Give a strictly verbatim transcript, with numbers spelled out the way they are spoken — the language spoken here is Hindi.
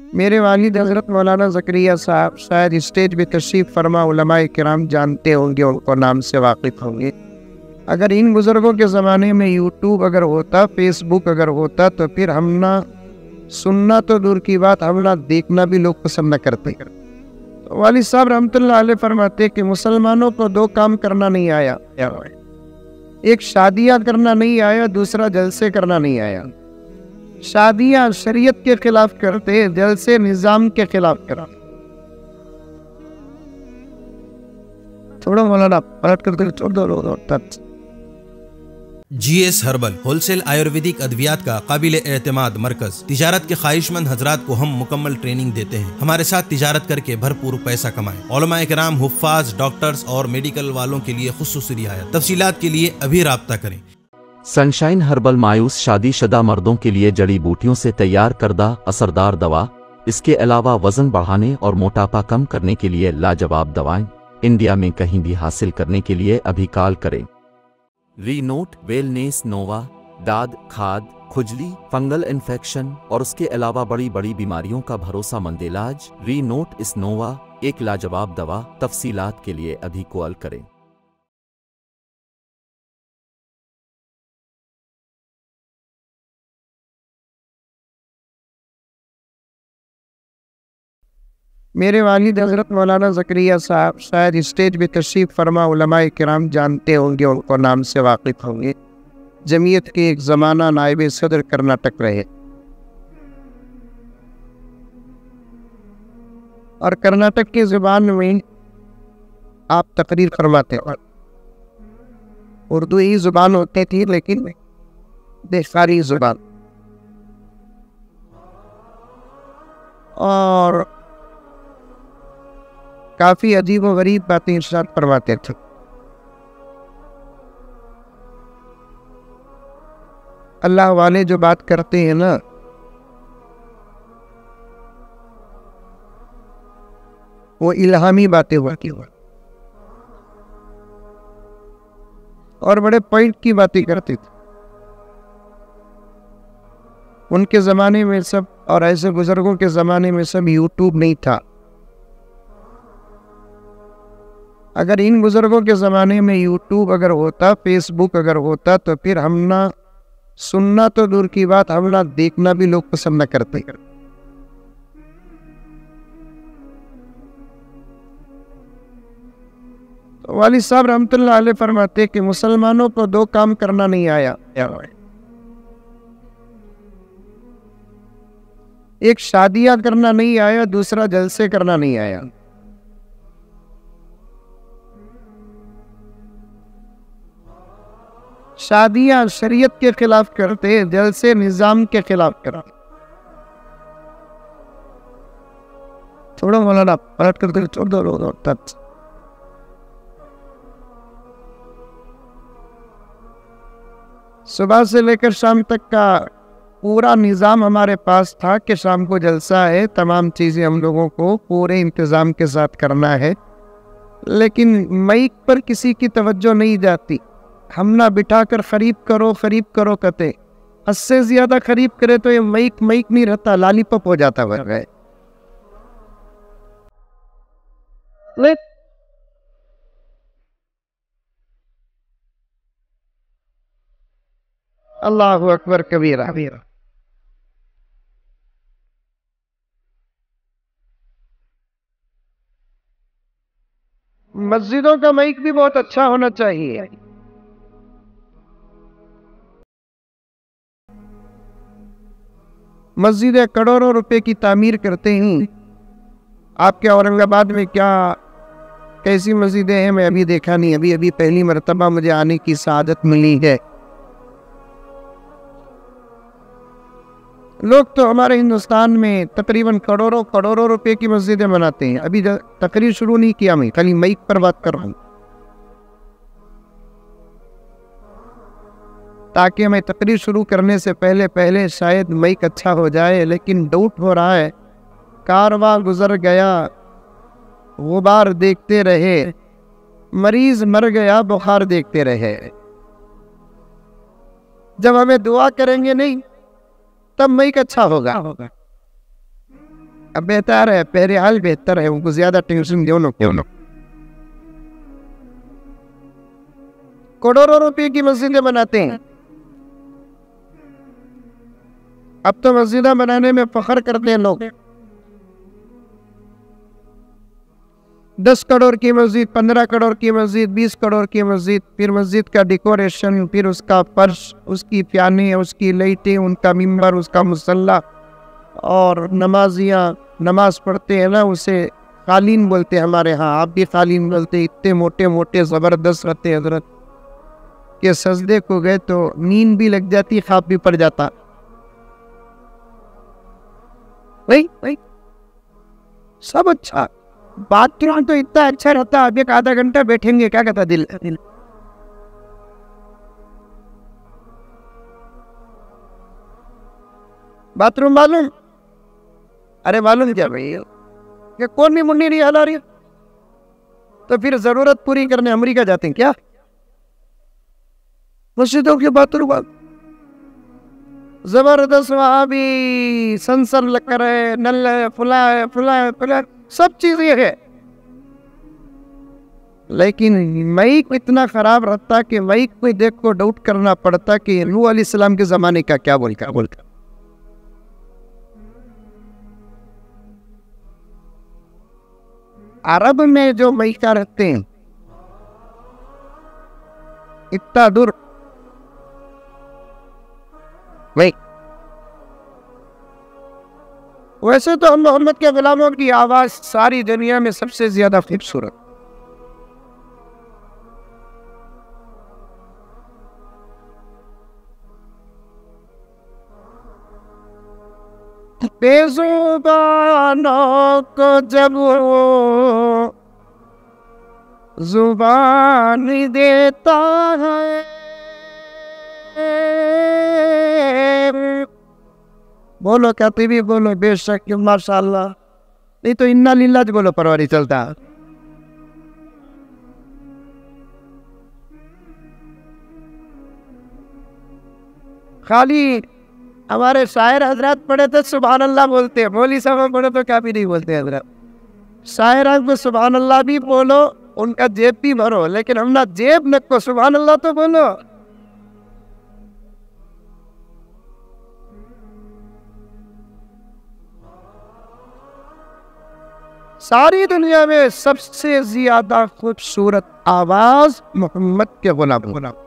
मेरे वालिद हज़रत मौलाना ज़करिया साहब शायद स्टेज पे तशरीफ़ फरमा उलमाए किराम जानते होंगे, उनको नाम से वाकिफ़ होंगे। अगर इन बुज़ुर्गों के ज़माने में यूट्यूब अगर होता, फेसबुक अगर होता, तो फिर हम ना सुनना तो दूर की बात, हम ना देखना भी लोग पसंद न करते। तो वालिद साहब रहमतुल्लाह अलैह फरमाते कि मुसलमानों को दो काम करना नहीं आया, एक शादियाँ करना नहीं आया, दूसरा जलसे करना नहीं आया। शादियाँ शरीयत के खिलाफ करते, जलसे निज़ाम के खिलाफ करते। थोड़ा मौलाना पलट करते छोड़ दो। जीएस हर्बल होलसेल आयुर्वेदिक अद्वियात का काबिल एतमाद मरकज। तिजारत के ख्वाहिशमंद हजरात को हम मुकम्मल ट्रेनिंग देते हैं। हमारे साथ तिजारत करके भरपूर पैसा कमाएं। उलमाए किराम, हुफ्फाज, डॉक्टर्स और मेडिकल वालों के लिए खुसूसी रियायत। तफसीलात के लिए अभी राब्ता करें। सनशाइन हर्बल मायूस शादीशुदा मर्दों के लिए जड़ी बूटियों से तैयार करदा असरदार दवा। इसके अलावा वजन बढ़ाने और मोटापा कम करने के लिए लाजवाब दवाएं इंडिया में कहीं भी हासिल करने के लिए अभी कॉल करें। रीनोट वेलनेस नोवा, दाद, खाद, खुजली, फंगल इन्फेक्शन और उसके अलावा बड़ी बड़ी बीमारियों का भरोसामंद इलाज। रीनोट इस नोवा एक लाजवाब दवा। तफसीलात के लिए अभी कॉल करें। मेरे वालिद हज़रत मौलाना ज़करिया साहब शायद स्टेज पे तशरीफ़ फरमा उलमाए किराम जानते होंगे, उनको नाम से वाकिफ़ होंगे। जमीयत के एक ज़माना नायब सदर कर्नाटक रहे और कर्नाटक की ज़ुबान में आप तकरीर फरमाते हैं। उर्दू ही ज़ुबान होती थी, लेकिन देसारी ज़ुबान। और काफ़ी अजीब व गरीब बातें इरशाद फरमाते थे। अल्लाह वाले जो बात करते हैं ना, वो इल्हामी बातें होती हैं और बड़े पॉइंट की बातें करते थे। उनके ज़माने में सब, और ऐसे बुजुर्गों के ज़माने में सब यूट्यूब नहीं था। अगर इन बुजुर्गों के ज़माने में यूट्यूब अगर होता, फेसबुक अगर होता, तो फिर हम ना सुनना तो दूर की बात, हम ना देखना भी लोग पसंद न करते। तो वालिद साहब रहमतुल्लाह अलैह फरमाते कि मुसलमानों को दो काम करना नहीं आया, एक शादियाँ करना नहीं आया, दूसरा जलसे करना नहीं आया। शादियाँ शरीयत के खिलाफ करते, जलसे निज़ाम के खिलाफ करते। थोड़ा मौलाना पलट करते छोड़ दो। सुबह से लेकर शाम तक का पूरा निज़ाम हमारे पास था कि शाम को जलसा है, तमाम चीज़ें हम लोगों को पूरे इंतज़ाम के साथ करना है। लेकिन माइक पर किसी की तवज्जो नहीं जाती। हम ना बिठा कर खरीब करो खरीब करो कहते, हद से ज़्यादा खरीब करे तो ये माइक माइक नहीं रहता, लालीपॉप हो जाता है। अल्लाहु अकबर कबीरा। मस्जिदों का माइक भी बहुत अच्छा होना चाहिए। मस्जिदें करोड़ों रुपए की तामीर करते हैं। आपके औरंगाबाद में क्या कैसी मस्जिदें हैं, मैं अभी देखा नहीं। अभी अभी पहली मर्तबा मुझे आने की सआदत मिली है। लोग तो हमारे हिंदुस्तान में तकरीबन करोड़ों करोड़ों रुपए की मस्जिदें बनाते हैं। अभी तकरीर शुरू नहीं किया, मैं खाली माइक पर बात कर रहा हूँ, ताकि मैं तकरीर शुरू करने से पहले पहले शायद माइक अच्छा हो जाए। लेकिन डाउट हो रहा है। कारवां गुजर गया, गुबार देखते रहे, मरीज मर गया, बुखार देखते रहे। जब हमें दुआ करेंगे नहीं, तब माइक अच्छा होगा। अब बेहतर है, पहले हाल बेहतर है, उनको ज्यादा टेंशन दो ना क्यों ना। करोड़ों रुपए की मस्जिदें बनाते हैं। अब तो मस्जिदें बनाने में फख्र करते हैं लोग। दस करोड़ की मस्जिद, पंद्रह करोड़ की मस्जिद, बीस करोड़ की मस्जिद, फिर मस्जिद का डेकोरेशन, फिर उसका फर्श, उसकी प्याने, उसकी लाइटें, उनका मिंबर, उसका मुसल्ला, और नमाजियाँ नमाज पढ़ते हैं ना, उसे कालीन बोलते हैं हमारे यहाँ, आप भी कालीन बोलते हैं। इतने मोटे मोटे ज़बरदस्त रहते हैं हजरत के, सजदे को गए तो नींद भी लग जाती, ख्वाब भी पड़ जाता। वही वही सब अच्छा, बाथरूम तो इतना अच्छा रहता, अब एक आधा घंटा बैठेंगे क्या कहता दिल दिल बाथरूम मालूम, अरे मालूम क्या भाई, ये कौन भी मुन्नी नहीं हला रही, तो फिर जरूरत पूरी करने अमेरिका जाते हैं क्या? मस्जिदों के बाथरूम जबरदस्त, वहां भी सेंसर लग कर है, नल है, फुला है, फुला है, फुला है, सब चीजें है। लेकिन माइक इतना खराब रहता कि माइक को देख को डाउट करना पड़ता कि नूह अलैहिस्सलाम के जमाने का क्या बोल क्या बोलता। अरब में जो माइका रहते हैं इतना दूर, वही वैसे तो हम मोहम्मद के गुलामों की आवाज सारी दुनिया में सबसे ज्यादा खूबसूरत। बेजुबानों को जब वो जुबान देता है, बोलो क्या भी बोलो, बेशक माशाल्लाह, नहीं तो इन्ना लिल्लाह बोलो, परवारी चलता। खाली हमारे शायर हजरत पढ़े तो सुभान अल्लाह बोलते हैं, मौली साहब पढ़े तो क्या भी नहीं बोलते हजरत। शायर को सुभान अल्लाह भी बोलो, उनका जेब भी भरो, लेकिन हम ना जेब न को सुभान अल्लाह तो बोलो। सारी दुनिया में सबसे ज्यादा खूबसूरत आवाज मोहम्मद के गुलाम गुलाम